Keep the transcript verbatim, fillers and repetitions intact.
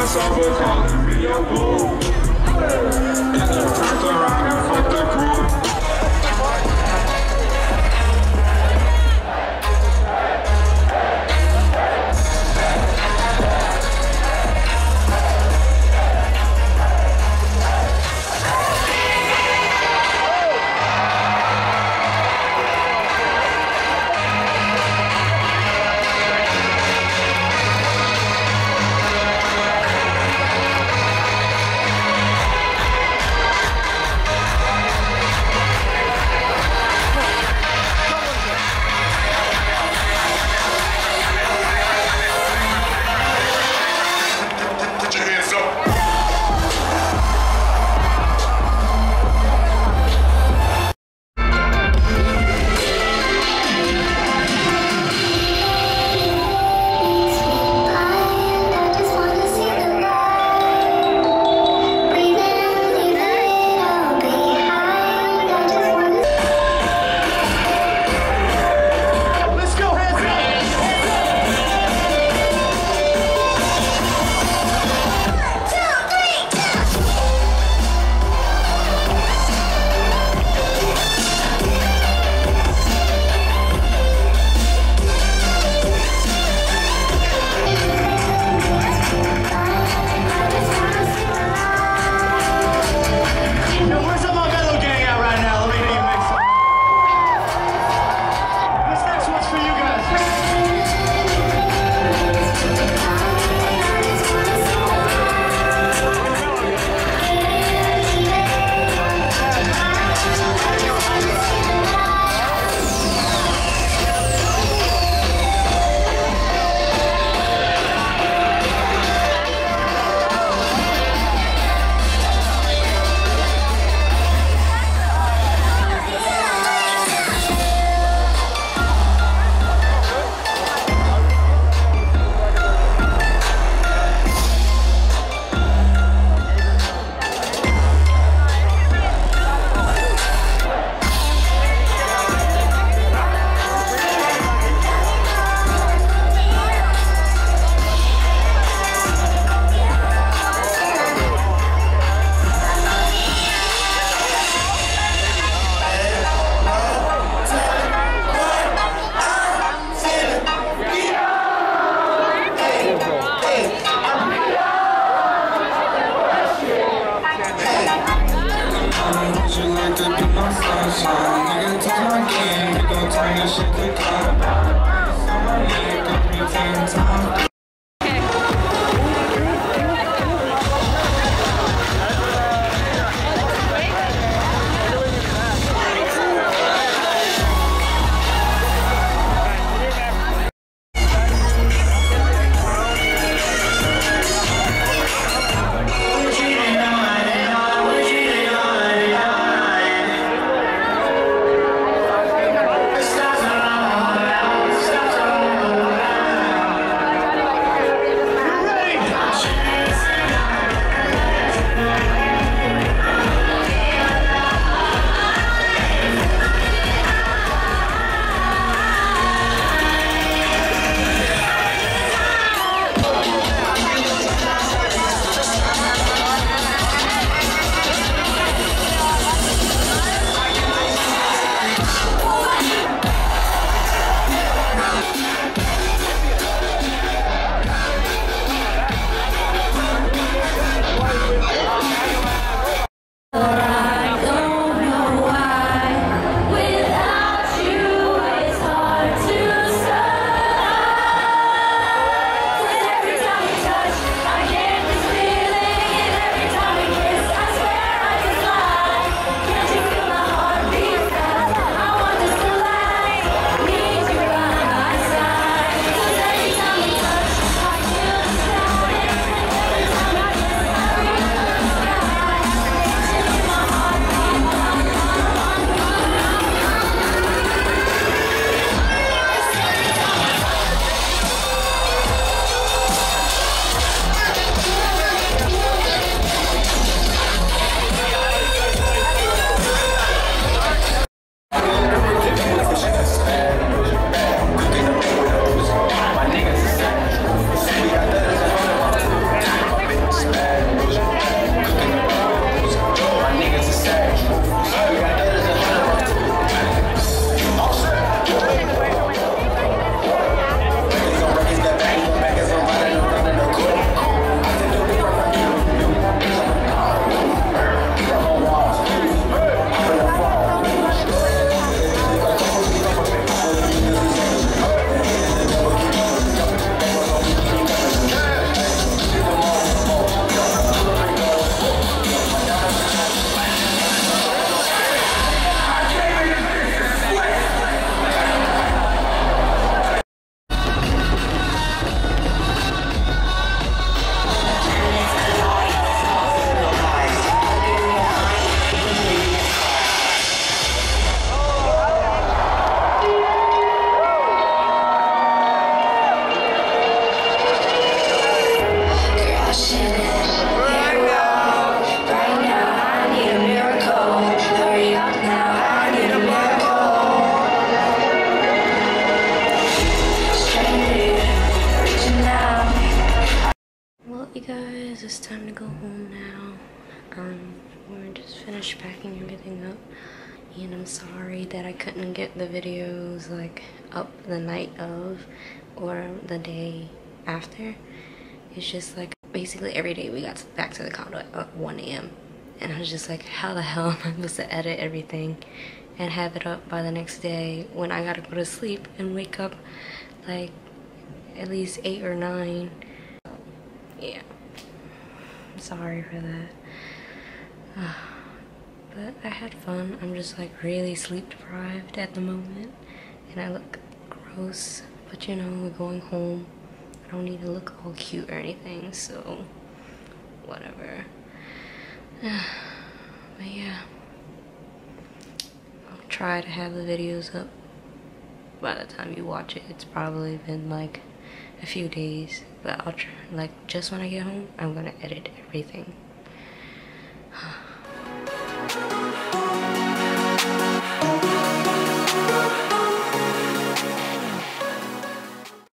sober calling me a boo. And I turned around and fucked the crew. guys, it's time to go home now. Um, we're just finished packing everything up, and I'm sorry that I couldn't get the videos like up the night of or the day after. It's just like basically every day we got back to the condo at one A M and I was just like, how the hell am I supposed to edit everything and have it up by the next day when I gotta go to sleep and wake up like at least eight or nine. Yeah, I'm sorry for that. But I had fun. I'm just like really sleep deprived at the moment and I look gross, but you know, we're going home. I don't need to look all cute or anything, so whatever. But yeah, I'll try to have the videos up by the time you watch it. It's probably been like a few days, but I'll try, like just when I get home, I'm gonna edit everything.